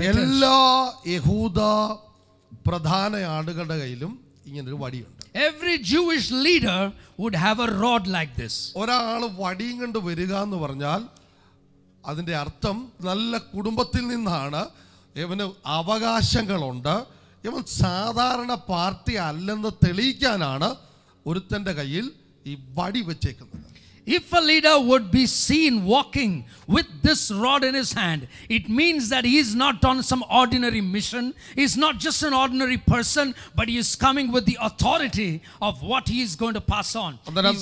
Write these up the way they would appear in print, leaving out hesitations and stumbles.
എല്ലാ യഹൂദ പ്രധാന ആളുകളുടെ കയ്യിലും ഇങ്ങനൊരു വടിയുണ്ട്. Every Jewish leader would have a rod like this. ഒരാൾ വടിയും കൊണ്ട് വരിക എന്ന് പറഞ്ഞാൽ അതിൻ്റെ അർത്ഥം നല്ല കുടുംബത്തിൽ നിന്നാണ്, ഇവന് അവകാശങ്ങളുണ്ട്, ഇവൻ സാധാരണ പാർട്ടി അല്ലെന്ന് തെളിയിക്കാനാണ് ഒരുത്തൻ്റെ കയ്യിൽ ഈ വടി വെച്ചേക്കുന്നത്. If a leader would be seen walking with this rod in his hand, it means that he is not on some ordinary mission. He is not just an ordinary person, but he is coming with the authority of what he is going to pass on.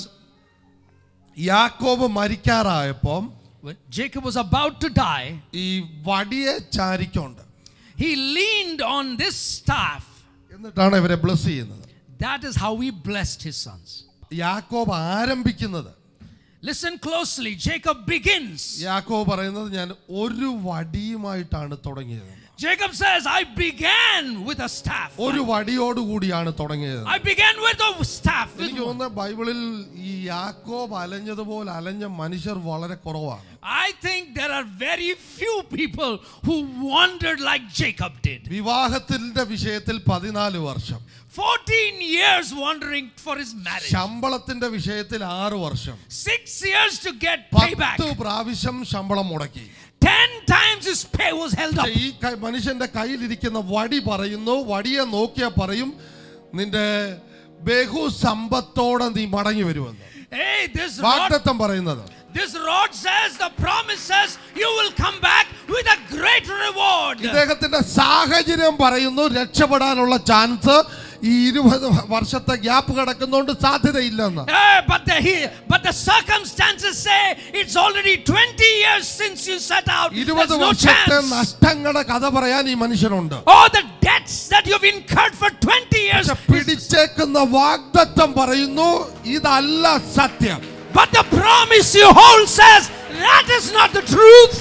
യാക്കോബ് മരിക്കാറായപ്പോൾ when Jacob was about to die, ഈ വടിയെ ചാരിക്കൊണ്ട് he leaned on this staff. എന്നിട്ടാണ് ഇവരെ bless ചെയ്യുന്നത്. That is how he blessed his sons. യാക്കോബ് ആരംഭിക്കുന്നത്, listen closely, Jacob begins. യാക്കോബ് പറയുന്നത് ഞാൻ ഒരു വടിയുമായിട്ടാണ് തുടങ്ങിയത്. Jacob says, I began with a staff. ഒരു വടിയോട് കൂടിയാണ് തുടങ്ങിയത്. I began with a staff. എനിക്ക് തോന്നുന്നു ബൈബിളിൽ ഈ യാക്കോബ് അലഞ്ഞതുപോലെ അലഞ്ഞ മനുഷ്യർ വളരെ കുറവാണ്. I think there are very few people who wandered like Jacob did. വിവാഹത്തിന്റെ വിഷയത്തിൽ 14 വർഷം, 14 years wandering for his marriage. ശമ്പളത്തിന്റെ വിഷയത്തിൽ 6 വർഷം, 6 years to get payback. 10 പ്രാവശ്യം ശമ്പളം മുടക്കി. 10 times his pay was held up. ഈ മനുഷ്യന്റെ കയ്യിലിരിക്കുന്ന വടി പറയുന്നു, വടിയെ നോക്കിയാ പറയും നിന്റെ ബഹുസമ്പത്തോടെ നീ മടങ്ങി വരുമെന്ന്. Hey, this വാഗ്ദത്തം പറയുന്നത്. This rod says, the promise says, you will come back with a great reward. ഇദ്ദേഹത്തിന്റെ സാഹചര്യം പറയുന്നു രക്ഷപ്പെടാനുള്ള ചാൻസ് ഈ 20 വർഷത്തെ ഗ്യാപ്പ് കിടക്കുന്നതുകൊണ്ട് സാധ്യതയില്ലെന്ന്. But the circumstances say it's already 20 years since you set out. 20 വർഷത്തെ നഷ്ടങ്ങളുടെ കഥ പറയാൻ ഈ മനുഷ്യനുണ്ട്. Oh, the debts that you've incurred for 20 years. പിടിച്ചേക്കുന്ന വാഗ്ദത്തം പറയുന്നു ഇതല്ല സത്യം. But the promise you hold says that is not the truth.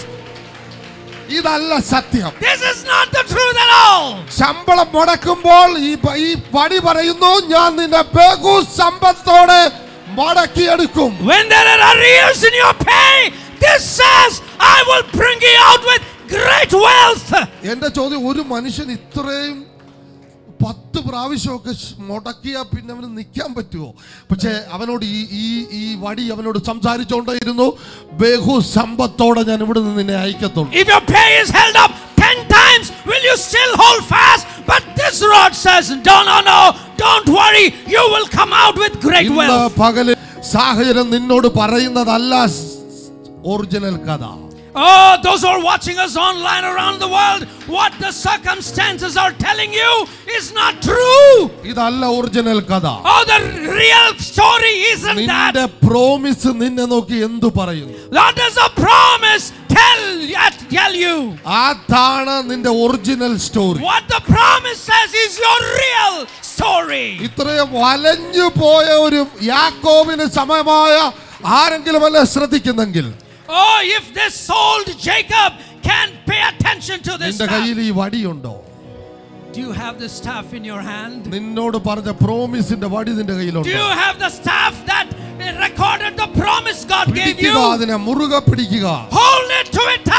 ഇതല്ല സത്യം. This is not the truth at all. ശമ്പളം മുടക്കുമ്പോൾ ഈ വടി പറയുന്നു ഞാൻ നിന്നെ ബഹുസമ്പത്തോടെ മടക്കിയെടുക്കും. When there are arrears in your pay, this says I will bring you out with great wealth. എന്റെ ചോദ്യം, ഒരു മനുഷ്യൻ ഇത്രയും 10 പ്രാവശ്യമൊക്കെ മുടക്കിയാൽ പിന്നെ അവന് നിൽക്കാൻ പറ്റുമോ? പക്ഷേ അവനോട് ഈ വടി അവനോട് സംസാരിച്ചുകൊണ്ടേയിരുന്നു, ബഹുസമ്പത്തോടെ ഞാൻ ഇവിടെ നിന്ന് നിന്നെ അയക്കത്തുള്ളൂ. If your pay is held up 10 times, will you still hold fast? But this rod says, no, don't worry, you will come out with great wealth. ഇന്ന് പകല് സാഹചര്യം നിന്നോട് പറയുന്നതല്ല ഒറിജിനൽ കഥ. Oh, those who are watching us online around the world, what the circumstances are telling you is not true. ഇതല്ല original കഥ. Oh, the real story isn't that. നിന്റെ promise നിന്നെ നോക്കി എന്തു പറയുന്നു? What does a promise tell you? അതാണ് നിന്റെ original story. What the promise says is your real story. ഇത്രയും വലഞ്ഞു പോയ ഒരു യാക്കോബിന് സമയമായ ആരെങ്കിലും അല്ല ശ്രദ്ധിക്കുന്നെങ്കിൽ, oh, if this old Jacob can pay attention to this നിന്റെ കയ്യിൽ ഈ വടിയുണ്ടോ? Do you have the staff in your hand? നിന്നോട് പറഞ്ഞ പ്രോമിസിന്റെ വടി നിന്റെ കയ്യിലുണ്ടോ? Do you have the staff that recorded the promise God gave you? അതിനെ മുറുകെ പിടിക്കുക. Hold it to it